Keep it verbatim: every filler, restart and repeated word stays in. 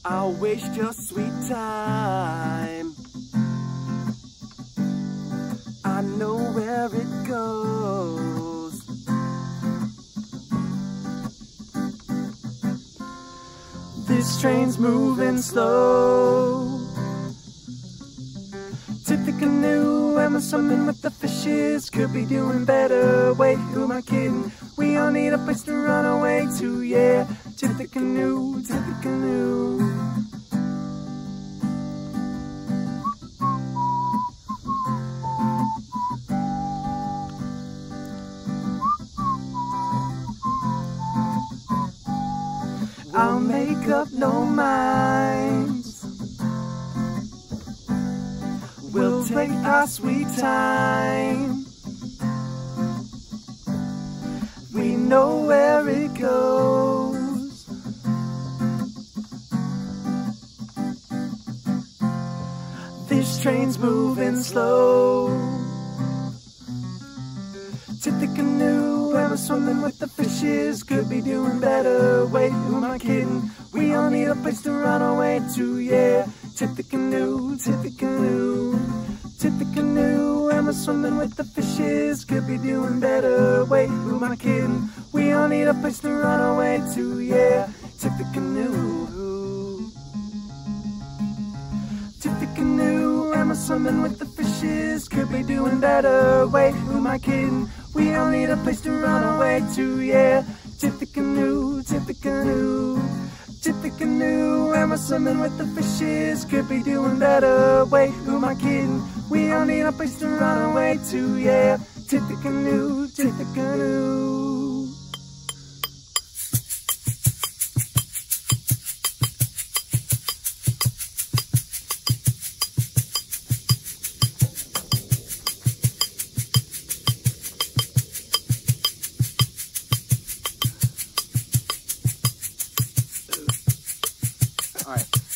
I'll waste your sweet time. I know where it goes. This train's moving slow. Tip the canoe, and we're swimming with the fishes. Could be doing better. Wait, who am I kidding? We all need a place to run away to, yeah. Tip the canoe, tip the canoe. I'll make up no minds. We'll take our sweet time. We know where it goes. This train's moving slow. Tip the canoe, and we're swimming with the fishes. Could be doing better. Wait, who am I kidding? We all need a place to run away to, yeah. Tip the canoe, tip the canoe. Tip the canoe, and we're swimming with the fishes. Could be doing better. Wait, who am I kidding? We all need a place to run away to, yeah. Tip the canoe. Tip the canoe, and we're swimming with the fishes. Could be doing better. Wait, who am I kidding? We all need a place to run away to, yeah. Tip the canoe, tip the canoe. Tip the canoe, and we're swimming with the fishes. Could be doing better. Wait, who am I kidding? We all need a place to run away to, yeah. Tip the canoe, tip the canoe. All right.